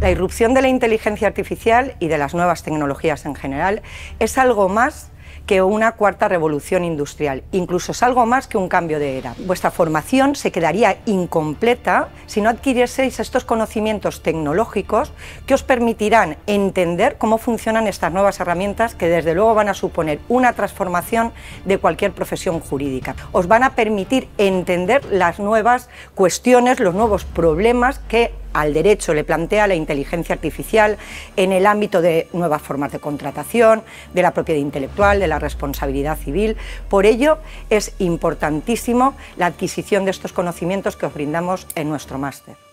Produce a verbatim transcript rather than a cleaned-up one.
La irrupción de la inteligencia artificial y de las nuevas tecnologías en general es algo más que una cuarta revolución industrial, incluso es algo más que un cambio de era. Vuestra formación se quedaría incompleta si no adquirieseis estos conocimientos tecnológicos que os permitirán entender cómo funcionan estas nuevas herramientas que desde luego van a suponer una transformación de cualquier profesión jurídica. Os van a permitir entender las nuevas cuestiones, los nuevos problemas que al derecho le plantea la inteligencia artificial en el ámbito de nuevas formas de contratación, de la propiedad intelectual, de la responsabilidad civil. Por ello es importantísimo la adquisición de estos conocimientos que os brindamos en nuestro máster.